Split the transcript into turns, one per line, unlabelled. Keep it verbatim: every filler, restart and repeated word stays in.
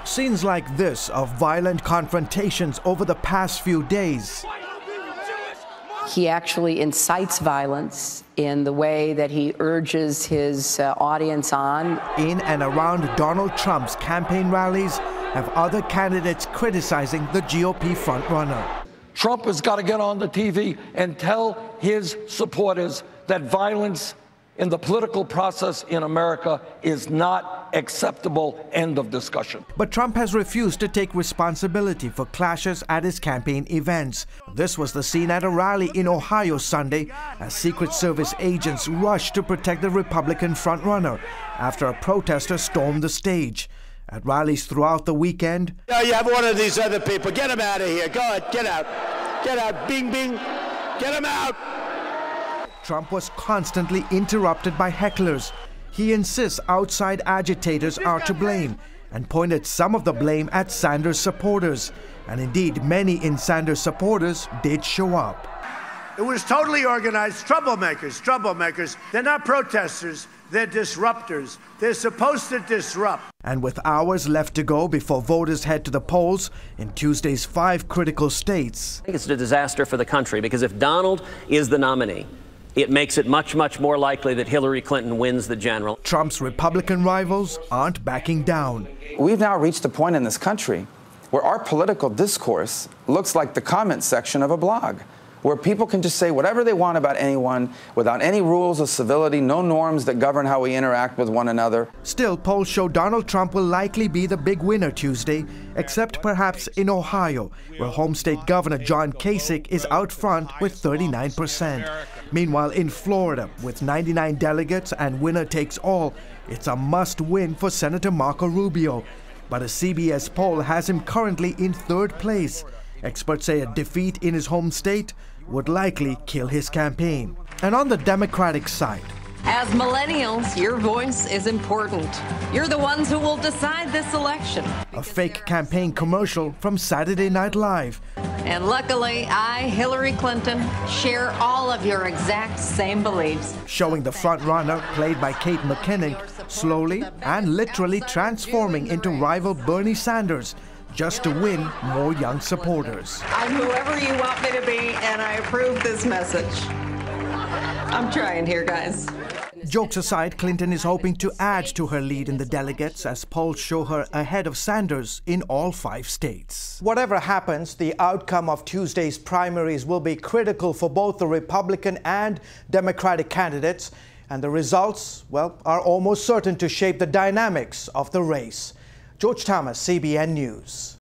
Scenes like this of violent confrontations over the past few days.
He actually incites violence in the way that he urges his uh, audience on.
In and around Donald Trump's campaign rallies have other candidates criticizing the G O P frontrunner.
Trump has got to get on the T V and tell his supporters that violence in the political process in America is not acceptable. End of discussion.
But Trump has refused to take responsibility for clashes at his campaign events. This was the scene at a rally in Ohio Sunday as Secret Service agents rushed to protect the Republican frontrunner after a protester stormed the stage. At rallies throughout the weekend,
oh, you have one of these other people. Get him out of here. Go ahead. Get out. Get out. Bing, bing. Get him out.
Trump was constantly interrupted by hecklers. He insists outside agitators are to blame and pointed some of the blame at Sanders supporters. And indeed, many in Sanders supporters did show up.
It was totally organized. Troublemakers, troublemakers. They're not protesters. They're disruptors. They're supposed to disrupt.
And with hours left to go before voters head to the polls in Tuesday's five critical states.
I think it's a disaster for the country because if Donald is the nominee, it makes it much, much more likely that Hillary Clinton wins the general.
Trump's Republican rivals aren't backing down.
We've now reached a point in this country where our political discourse looks like the comment section of a blog, where people can just say whatever they want about anyone without any rules of civility, no norms that govern how we interact with one another.
Still, polls show Donald Trump will likely be the big winner Tuesday, except perhaps in Ohio, where home state Governor John Kasich is out front with thirty-nine percent. Meanwhile, in Florida, with ninety-nine delegates and winner takes all, it's a must-win for Senator Marco Rubio. But a C B S poll has him currently in third place. Experts say a defeat in his home state would likely kill his campaign. And on the Democratic side,
as millennials, your voice is important. You're the ones who will decide this election.
A fake campaign commercial from Saturday Night Live.
And luckily, I, Hillary Clinton, share all of your exact same beliefs.
Showing the front runner, played by Kate McKinnon, slowly and literally transforming into rival Bernie Sanders, just to win more young supporters.
I'm whoever you want me to be, and I approve this message. I'm trying here, guys.
Jokes aside, Clinton is hoping to add to her lead in the delegates as polls show her ahead of Sanders in all five states. Whatever happens, the outcome of Tuesday's primaries will be critical for both the Republican and Democratic candidates, and the results, well, are almost certain to shape the dynamics of the race. George Thomas, C B N News.